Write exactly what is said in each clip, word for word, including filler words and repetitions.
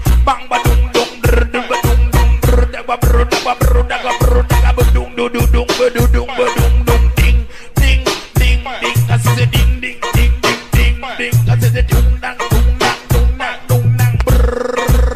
bang ba dung dung brr dung ba dung dung brr da ba brr da ba brr da ba brr da ba dung dung dung dung ba dung dung ba dung dung ding ding ding ding I say ding ding ding ding ding ding I say the dung dang dung dang dung dang dung dang brr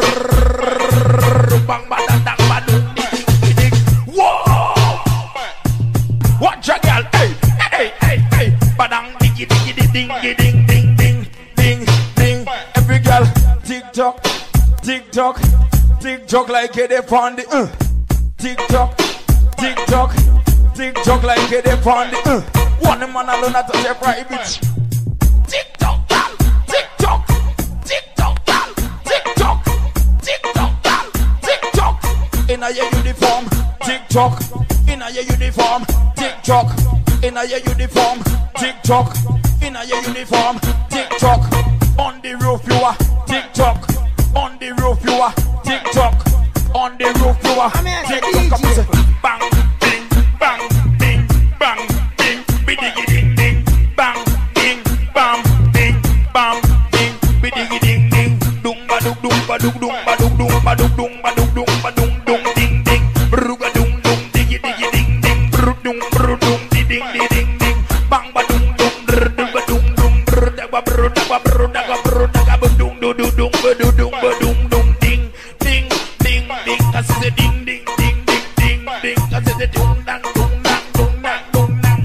bang ba dang dang ba dung ding ding whoa watch a girl hey hey hey hey ba dang diggy diggy ding ding ding ding ding ding every girl tick tock tick tock tick tock like it up on the uh. Tick tock tick tock tick tock like it up on the uh. One man alone at a private tick tock gal tick tock tick tock gal tick tock tick tock gal tick tock in a your uniform tick tock in a your uniform tick tock in a your uniform tick tock in a your uniform tick tock on the roof you are tick tock on the roof you are tick tock on the roof you are tick tock come say bang ding bang ding bang ding bidigi ding ding bang ding bam ding bam ding bidigi ding ding dung ba dung dung ba dung dung ba dung dung ba dung dung ba dung dung ba dung dung ding ding bruga dung dung digi digi ding ding bru dung bru dung di ding di ding ding bang ba dung dung dr dung ba dung dung dr da ba bru da ba bru da ba bru da ba dung du du dung ba du dung ba dung dung ding ding ding ding I say ding ding ding ding ding ding I say the dung dang dung dang dung dang dung dang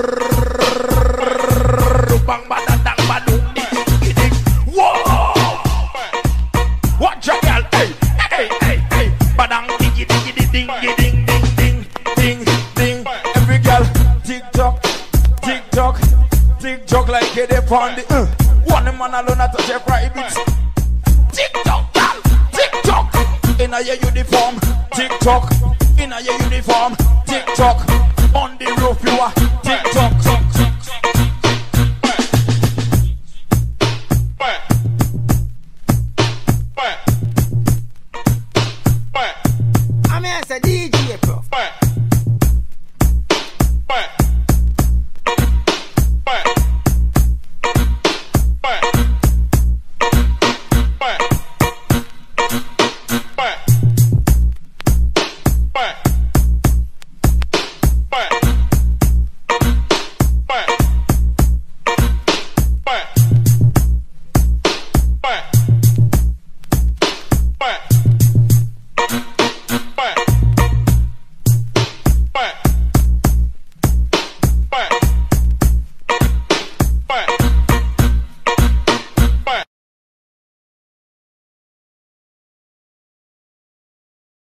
brrrr bang ba dang dang ba dung ding ding whoa watch a girl hey hey hey hey ba dang diggy diggy ding ding ding ding ding ding every girl tick tock tick tock tick tock like it up on the uh. One man alone at a private tick tock gal tick tock in a your uniform tick tock in a your uniform tick tock